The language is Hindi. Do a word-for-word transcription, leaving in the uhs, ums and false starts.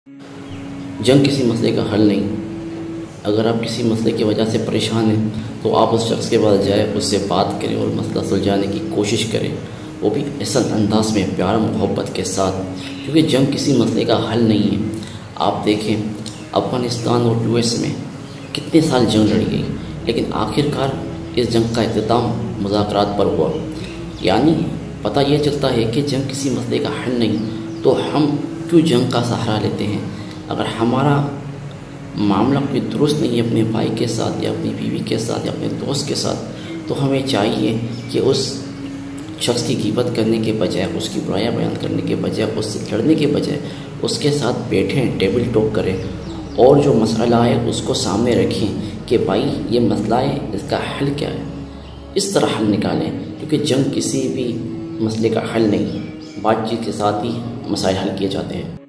जंग किसी मसले का हल नहीं। अगर आप किसी मसले की वजह से परेशान हैं तो आप उस शख्स के पास जाए, उससे बात करें और मसला सुलझाने की कोशिश करें, वो भी ऐसा अंदाज में, प्यार मोहब्बत के साथ, क्योंकि जंग किसी मसले का हल नहीं है। आप देखें अफ़गानिस्तान और यूएस में कितने साल जंग लड़ी गई, लेकिन आखिरकार इस जंग का इख्तिताम मुज़ाकरात पर हुआ। यानी पता यह चलता है कि जंग किसी मसले का हल नहीं, तो हम क्यों जंग का सहारा लेते हैं। अगर हमारा मामला कोई दुरुस्त नहीं है अपने भाई के साथ या अपनी बीवी के साथ या अपने दोस्त के साथ, तो हमें चाहिए कि उस शख्स की ग़ीबत करने के बजाय, उसकी बुराइयां बयान करने के बजाय, उससे लड़ने के बजाय उसके साथ बैठें, टेबल टॉक करें और जो मसला है उसको सामने रखें कि भाई ये मसला है, इसका हल क्या है। इस तरह हल निकालें, क्योंकि जंग किसी भी मसले का हल नहीं है। बातचीत के साथ ही मसाइल हल किए जाते हैं।